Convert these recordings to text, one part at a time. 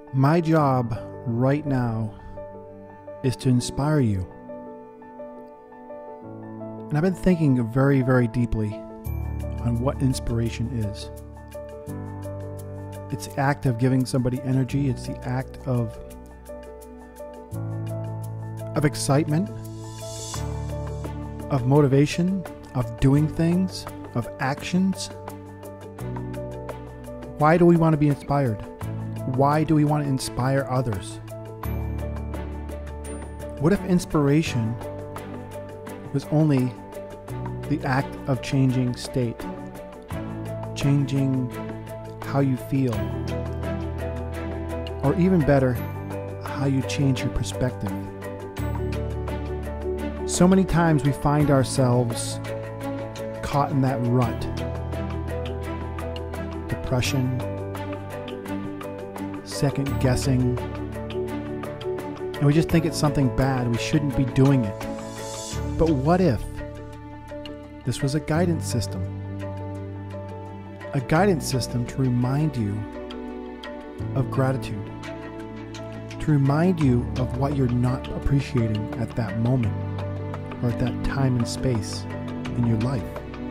My job right now is to inspire you. And I've been thinking very, very deeply on what inspiration is. It's the act of giving somebody energy. It's the act of excitement, of motivation, of doing things, of actions. Why do we want to be inspired? Why do we want to inspire others? What if inspiration was only the act of changing state, changing how you feel, or even better, how you change your perspective? So many times we find ourselves caught in that rut. Depression, second guessing, and we just think it's something bad. We shouldn't be doing it. But what if this was a guidance system? A guidance system to remind you of gratitude, to remind you of what you're not appreciating at that moment or at that time and space in your life.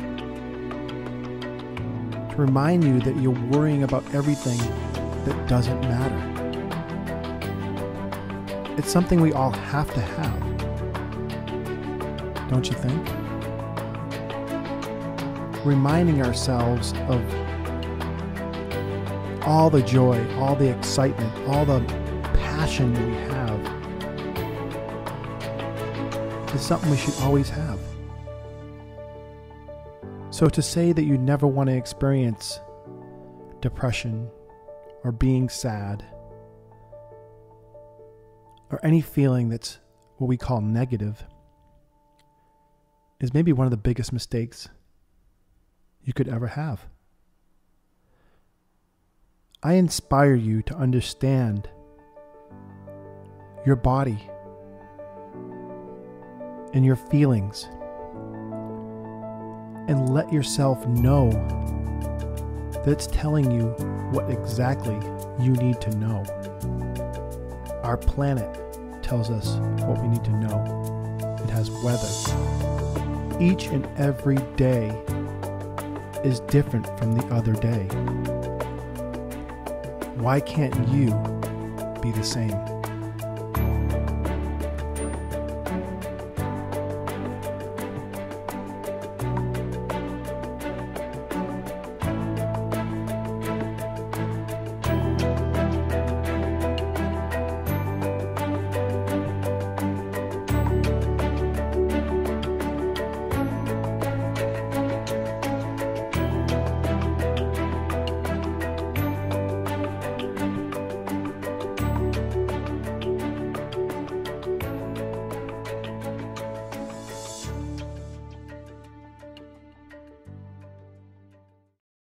To remind you that you're worrying about everything that doesn't matter. It's something we all have to have. Don't you think? Reminding ourselves of all the joy, all the excitement, all the passion that we have is something we should always have. So to say that you never want to experience depression or being sad or any feeling that's what we call negative is maybe one of the biggest mistakes you could ever have. I inspire you to understand your body and your feelings and let yourself know that it's telling you what exactly you need to know. Our planet tells us what we need to know. It has weather. Each and every day is different from the other day. Why can't you be the same?